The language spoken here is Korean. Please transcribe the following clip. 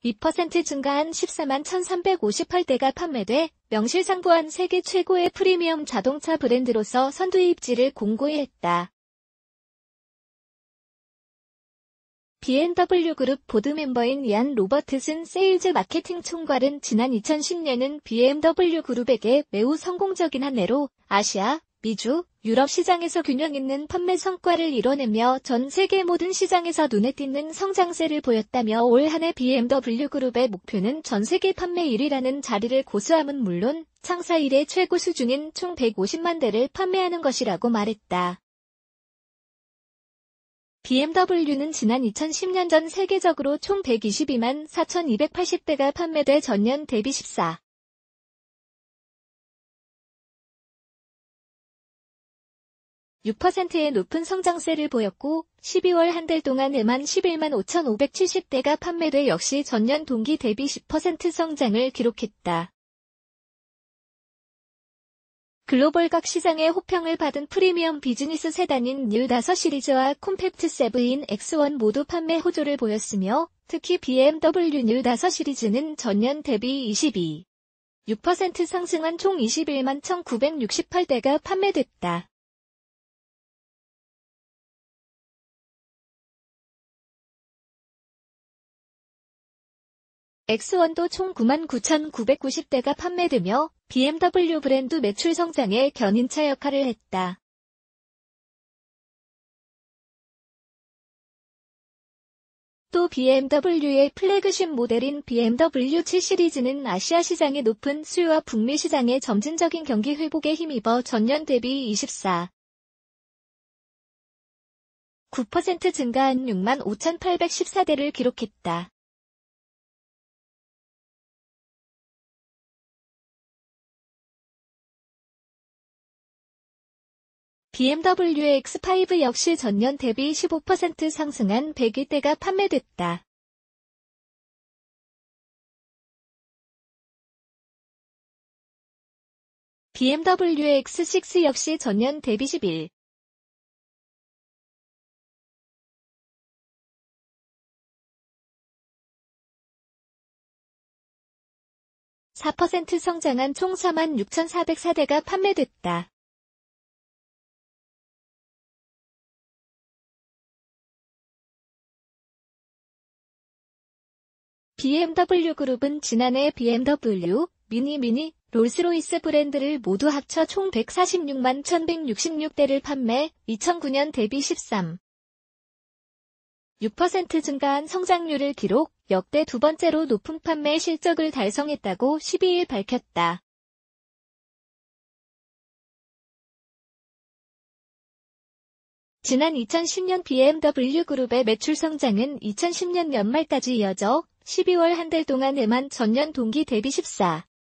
2% 증가한 14만 1,358대가 판매돼 명실상부한 세계 최고의 프리미엄 자동차 브랜드로서 선두 입지를 공고히 했다. BMW 그룹 보드 멤버인 이안 로버트슨 세일즈 마케팅 총괄은 지난 2010년은 BMW 그룹에게 매우 성공적인 한 해로 아시아, 미주, 유럽 시장에서 균형 있는 판매 성과를 이뤄내며 전 세계 모든 시장에서 눈에 띄는 성장세를 보였다며 올 한 해 BMW 그룹의 목표는 전 세계 판매 1위라는 자리를 고수함은 물론 창사 이래 최고 수준인 총 150만 대를 판매하는 것이라고 말했다. BMW는 지난 2010년 전 세계적으로 총 122만 4,280대가 판매돼 전년 대비 14.6%의 높은 성장세를 보였고 12월 한 달 동안 11만 5,570대가 판매돼 역시 전년 동기 대비 10% 성장을 기록했다. 글로벌 각 시장의 호평을 받은 프리미엄 비즈니스 세단인 뉴5 시리즈와 콤팩트 7인 X1 모두 판매 호조를 보였으며 특히 BMW 뉴5 시리즈는 전년 대비 22.6% 상승한 총 21만 1,968대가 판매됐다. X1도 총 9만 9,990대가 판매되며 BMW 브랜드 매출 성장에 견인차 역할을 했다. 또 BMW의 플래그십 모델인 BMW 7 시리즈는 아시아 시장의 높은 수요와 북미 시장의 점진적인 경기 회복에 힘입어 전년 대비 24.9% 증가한 6만 5,814대를 기록했다. BMW의 X5 역시 전년 대비 15% 상승한 101대가 판매됐다. BMW의 X6 역시 전년 대비 4% 성장한 총 4만 6,404대가 판매됐다. BMW 그룹은 지난해 BMW, 미니, 롤스로이스 브랜드를 모두 합쳐 총 146만 1,166대를 판매, 2009년 대비 13.6% 증가한 성장률을 기록, 역대 두 번째로 높은 판매 실적을 달성했다고 12일 밝혔다. 지난 2010년 BMW 그룹의 매출 성장은 2010년 연말까지 이어져 12월 한 달 동안 전년 동기 대비 14.